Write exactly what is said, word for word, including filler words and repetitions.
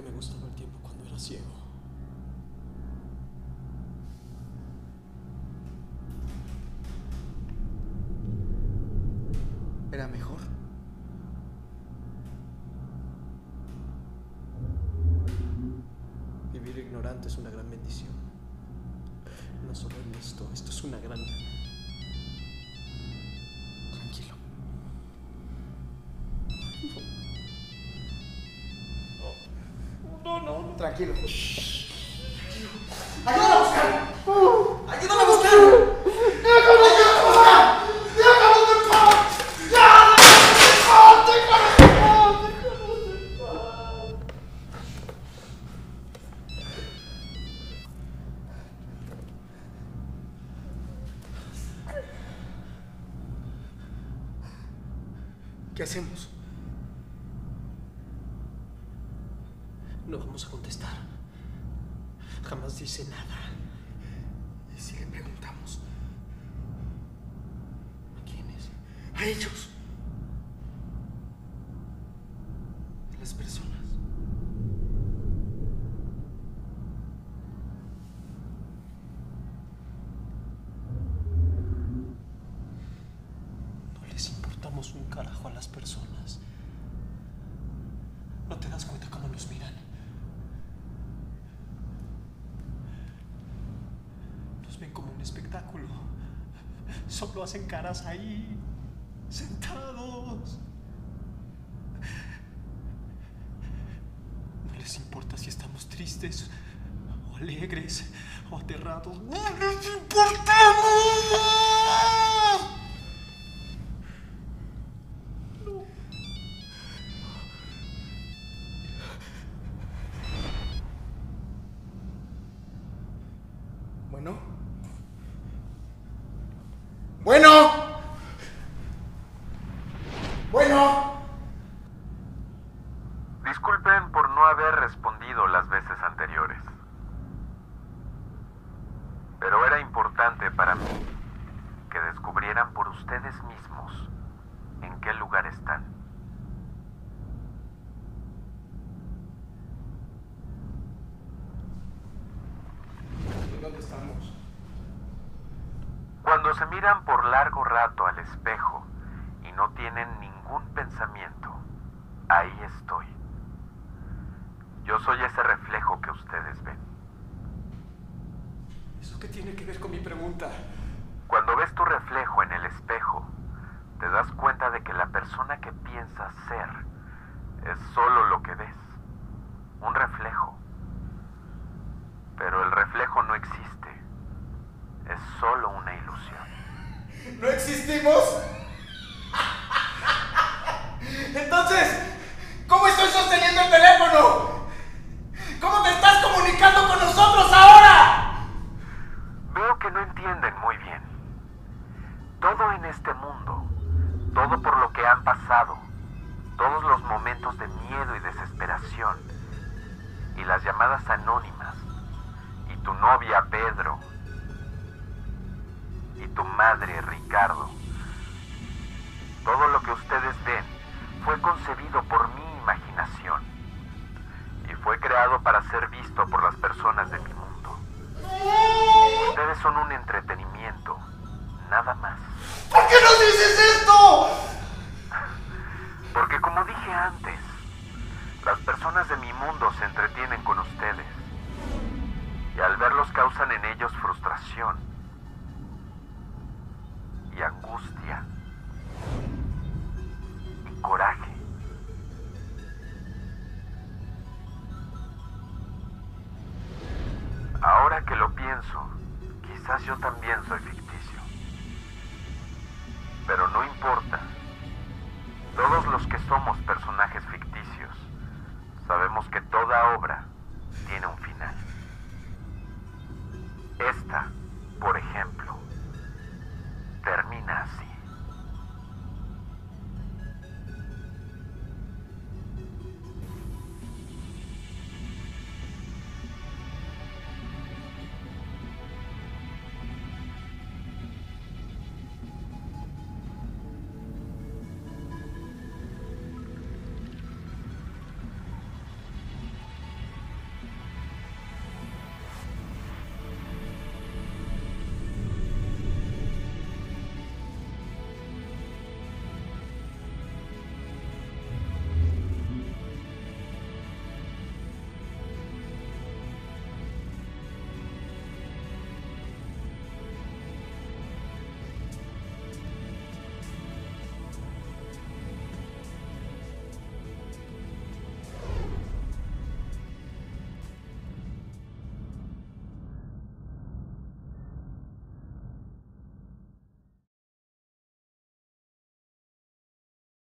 que me gustaba el tiempo cuando era ciego. ¿Era mejor? Vivir ignorante es una gran bendición. No solo en esto, esto es una gran... Tranquilo. No, no, no. Tranquilo. ¡Ayúdame a buscar! ¡Ayúdame a buscar! ¡Déjame a buscar! ¡Déjame en paz! ¡Ya! ¡Déjame en paz! ¡Déjame en paz! ¿Qué hacemos? No vamos a contestar. Jamás dice nada. ¿Y si le preguntamos? ¿A quiénes? A ellos. A las personas. No les importamos un carajo a las personas. ¿No te das cuenta cómo nos miran? Nos ven como un espectáculo. Solo hacen caras ahí, sentados. No les importa si estamos tristes, o alegres, o aterrados. ¡No les importamos! Bueno. Bueno. Bueno. Disculpen por no haber respondido las veces anteriores. Pero era importante para mí que descubrieran por ustedes mismos en qué lugar están. ¿Dónde estamos? Cuando se miran por largo rato al espejo y no tienen ningún pensamiento, ahí estoy. Yo soy ese reflejo que ustedes ven. ¿Eso qué tiene que ver con mi pregunta? Cuando ves tu reflejo en el espejo, te das cuenta de que la persona que piensas ser es solo lo que ves, un reflejo. Pero el reflejo no existe, es solo una ilusión. ¿No existimos? Entonces, ¿cómo estoy sosteniendo el teléfono? ¿Cómo te estás comunicando con nosotros ahora? Veo que no entienden muy bien. Todo en este mundo, todo por lo que han pasado, todos los momentos de miedo y desesperación, y las llamadas anónimas, y tu novia Pedro, y tu madre Ricardo, todo lo que ustedes ven fue concebido por mi imaginación y fue creado para ser visto por las personas de mi mundo. Ustedes son un entretenimiento, nada más. ¿Por qué nos dices esto? Porque como dije antes, las personas de mi mundo se entretienen con ustedes y al verlos causan en ellos frustración y angustia y coraje. Ahora que lo pienso, quizás yo también soy ficticio. Pero no importa. Todos los que somos personajes ficticios sabemos que toda obra tiene un final. Esta